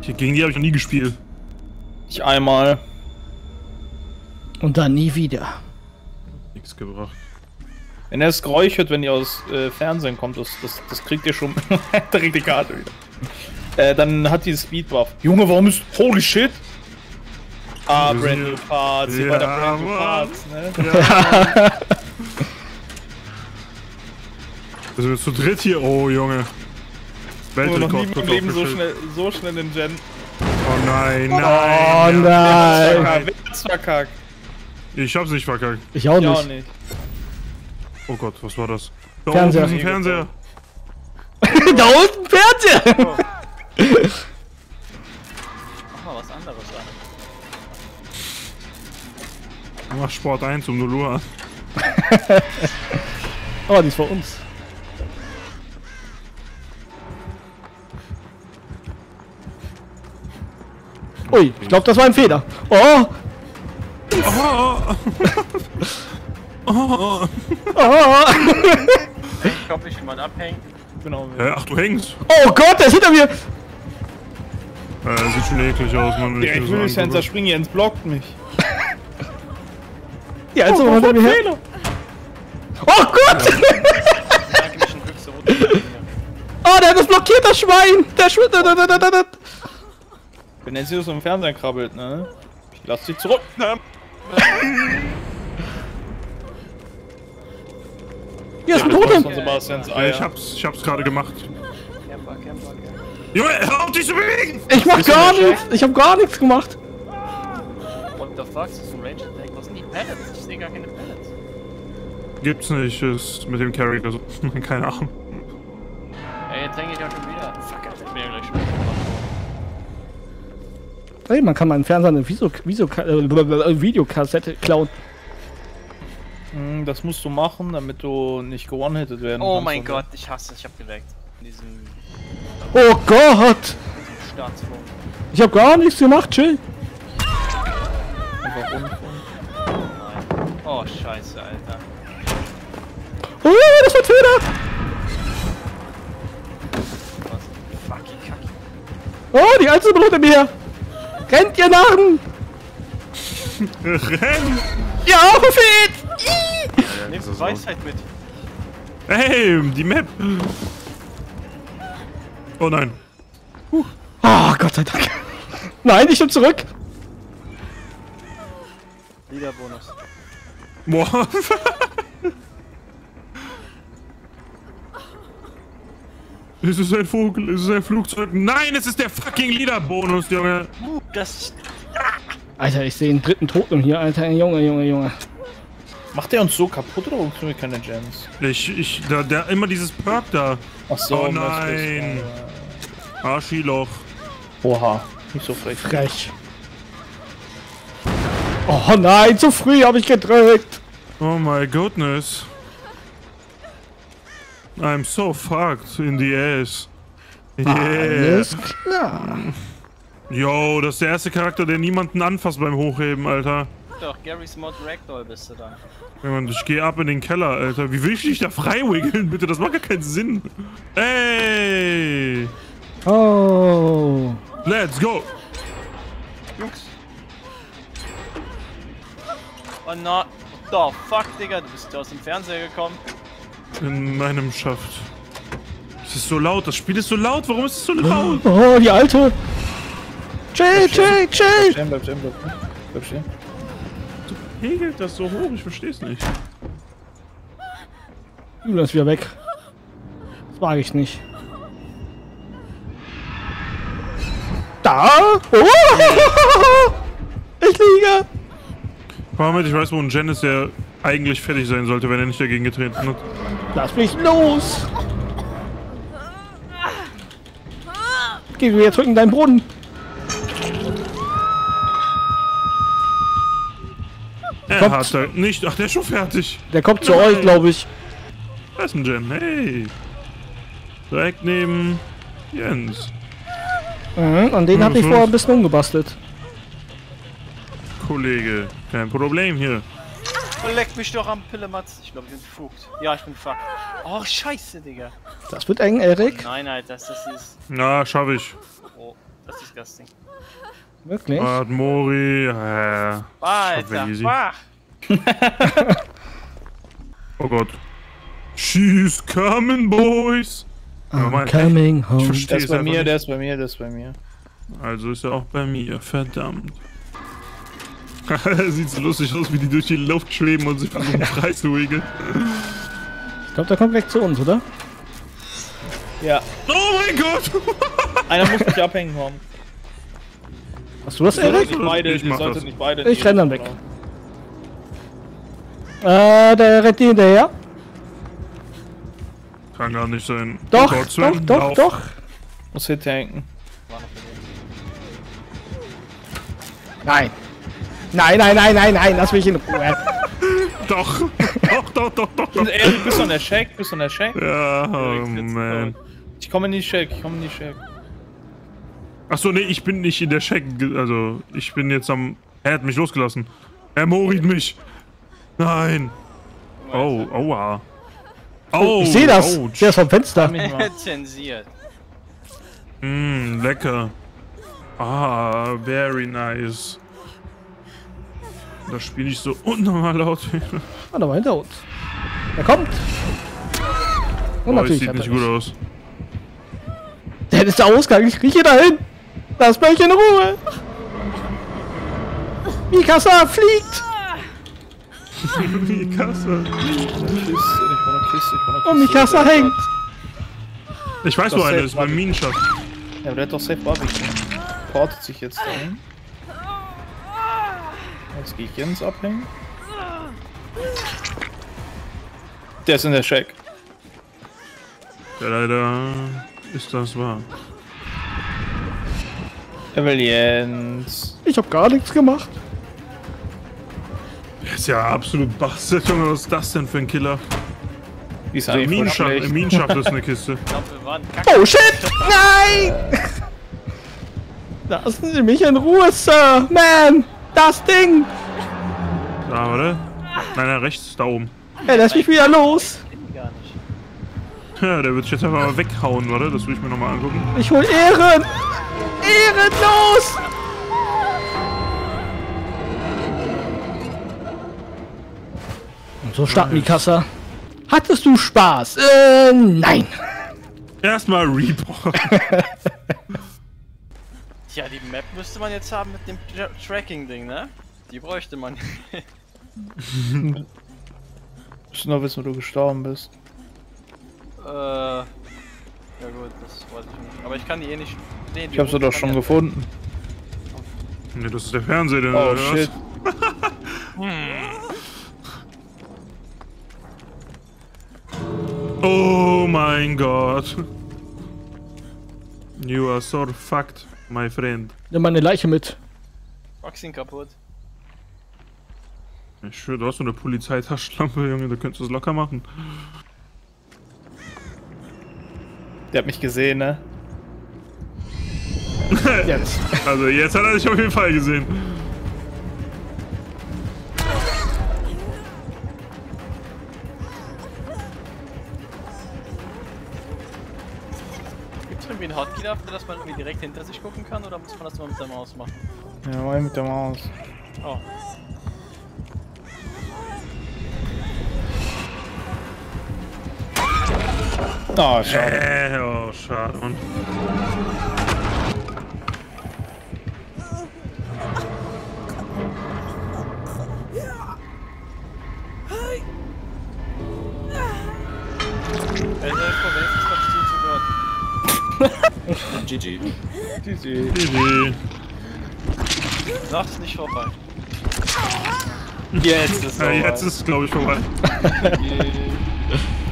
Gegen die habe ich noch nie gespielt. Ich einmal. Und dann nie wieder. Nichts gebracht. Wenn er das Geräusch hört, wenn ihr aus Fernsehen kommt, das kriegt ihr schon direkt die Karte wieder. Dann hat die Speedbuff. Junge, warum ist... Holy shit! Ah, Brand New Parts. Hier bei der Brand New Parts, ne? Ja. Wir sind jetzt zu dritt hier. Oh, Junge. Weltrekord. Noch nie im Leben so schnell in Gen. Oh nein, nein. Oh nein. Wer hat's verkackt? Ich hab's nicht verkackt. Ich auch nicht. Oh Gott, was war das? Da Fernseher. oben ist ein Fernseher. Da unten Fernseher! Oh. Mach mal was anderes an. Mach Sport 1 um 0 Uhr. Oh, die ist vor uns. Ui, ich glaube, das war ein Fehler. Oh! Oh! Oh! Oh. Ich glaube, ich jemand abhängt. Genau. Ach, du hängst. Oh Gott, der ist hinter mir! Sieht schon eklig aus, Mann. Der Influencer springt Jens blockt mich. Ja, also was hat Fehler? Oh Gott! Oh, der hat das blockiert, das Schwein! Der Schwein! Wenn er so im Fernsehen krabbelt, ne? Ich lass dich zurück. Hier ist ein Totem! Ja, ich hab's gerade gemacht. Junge, hör auf dich zu bewegen! Ich mach gar nichts! Ich hab gar nichts gemacht! What the fuck? Ist das ein Range Attack? Was sind die Pellets? Ich sehe gar keine Pellets. Gibt's nicht, ist mit dem Charakter so. Keine Ahnung. Ey, jetzt hänge ich auch schon wieder. Fuck, ich bin ja gleich schon. Hey, man kann meinen Fernseher eine Videokassette klauen. Das musst du machen, damit du nicht one-hitted werden kannst. Oh mein Gott, ich hasse es, ich hab geleckt. In diesem Oh Gott! Staatsform. Ich hab gar nichts gemacht, chill. Einfach unten. Nein. Oh scheiße, Alter. Oh, das war ein Fehler! Was? Fucking Kacke. Oh, die Alte Brot mir! Rennt, ihr Narren! Renn! Ja, Prophet! Nehmt Weisheit mit. Hey, die Map! Oh nein. Oh, Gott sei Dank. Nein, ich bin zurück. Liederbonus. Boah. Ist es ein Vogel? Ist es ein Flugzeug? Nein, es ist der fucking Liederbonus, Junge! Das... Alter, ich sehe einen dritten Toten hier, Alter. Junge. Macht der uns so kaputt oder kriegen wir keine Gems? Der immer dieses Perk da. Ach so, oh nein. Arschiloch. Oha, nicht so frech. Frech. Oh nein, zu früh habe ich gedrückt. Oh my goodness. I'm so fucked in the ass. Yeah. Alles klar. Yo, das ist der erste Charakter, der niemanden anfasst beim Hochheben, Alter. Doch, Gary's Mod Ragdoll bist du dann. Mann, ich geh ab in den Keller, Alter. Wie will ich dich da freiwiggeln, bitte? Das macht gar keinen Sinn. Ey! Oh. Let's go! Jungs. Oh na, what the fuck, Digga, du bist aus dem Fernseher gekommen. In meinem Schaft. Es ist so laut, das Spiel ist so laut, warum ist es so laut? Oh, die Alte. Chill. Bleib stehen. Hegelt das so hoch? Ich versteh's nicht. Du ist wieder weg. Das mag ich nicht. Da! Oh! Ich liege! Mohammed, ich weiß, wo ein Jen ist, der eigentlich fertig sein sollte, wenn er nicht dagegen getreten hat. Lass mich los! Geh wieder zurück in deinen Brunnen! Er hat da nicht. Ach, der ist schon fertig. Der kommt zu euch, glaube ich. Da ist ein Jen. Hey. Direkt neben Jens. Und den habe ich vorher ein bisschen umgebastelt. Kollege, kein Problem hier. Oh, leck mich doch am Pillematz. Ich glaube, ich bin fucked. Ja, ich bin fucked. Oh, scheiße, Digga. Das wird eng, Erik. Nein, Alter, das ist... Na, schaff ich. Oh, Das ist disgusting. Wirklich? Mori. Alter, easy. wach! Oh Gott. She's coming, boys. I'm coming Ich home. verstehe Der ist es bei einfach mir, nicht. der ist bei mir, der ist bei mir. Also ist er auch bei mir, verdammt. Sieht so lustig aus, wie die durch die Luft schweben und sich versuchen freizuregeln. Ich glaube, der kommt gleich zu uns, oder? Ja. Oh mein Gott! Einer muss mich abhängen haben. Hast du das, Ihr solltet Erik? nicht beide, Ich ihr mach solltet das. nicht beide. Ich renn dann weg. Genau. Der rennt dir hinterher. Kann gar nicht sein. Doch, Oh Gott, Sven, doch, lauf. doch. Muss hier tanken. Nein. Nein, lass mich in Ruhe. Doch, doch. Erik, bist du an der Shack? Ja, oh man. Ich komme in die Shack, Achso, nee, ich bin nicht in der Shack. Also, ich bin jetzt am. Er hat mich losgelassen. Er morit mich. Nein. Oh, aua. Oh, Ich sehe das. ouch. Der ist vom Fenster. Mich mal. Zensiert. Lecker. Ah, very nice. Das spiele ich so unnormal laut. Ah, da war hinter uns. Er kommt. Und Oh, das natürlich sieht hat nicht er gut mich. aus. Der ist der Ausgang. Ich rieche dahin. Lass mich in Ruhe. Mikasa fliegt. Die Kasse. Und Mikasa hängt. Ich weiß, wo Das einer safe ist, beim Minenschacht. Ja, aber der hat doch safe Barbecue. Portet sich jetzt dahin. Jetzt gehe ich Jens abhängen. Der ist in der Shack. Ja, leider ist das wahr. Er will Jens. Ich hab gar nichts gemacht. Der ist ja absolut bastard, Junge. Was ist das denn für ein Killer? Die ist Im eigentlich voll Minenschacht, schlecht. im Minenschacht ist eine Kiste. Ich glaube, wir waren kacke. Oh shit! Nein! Lassen Sie mich in Ruhe, Sir! Man! Das Ding! Da, oder? Nein, rechts, da oben. Er lässt mich wieder los! Gar nicht. Ja, der wird sich jetzt einfach mal weghauen, oder? Das will ich mir nochmal angucken. Ich hol Ehren! Ehrenlos! Und so starten Mikasa. Hattest du Spaß? Nein! Erstmal Report. Tja, die Map müsste man jetzt haben mit dem Tracking-Ding, ne? Die bräuchte man. Musst du noch wissen, wo du gestorben bist. Ja gut, das weiß ich nicht. Aber ich kann die eh nicht. Nee, Ich hab sie doch schon gefunden. Ne, das ist der Fernseher, den Oh du hörst. shit. Oh mein Gott. You are so fucked, my friend. Nimm meine Leiche mit. Boxing kaputt. Ich schwöre, du hast so eine Polizeitaschenlampe, Junge, da könntest du es locker machen. Der hat mich gesehen, ne? Jetzt. Also jetzt hat er dich auf jeden Fall gesehen. Gibt es irgendwie einen Hotkey dafür, dass man irgendwie direkt hinter sich gucken kann oder muss man das immer mit der Maus machen? Ja, mal mit der Maus. Oh. Oh, schade. Oh, schade. Und GG. GG. Sag's nicht vorbei. Jetzt ist Ja, jetzt ist es, glaube ich, vorbei. Yeah.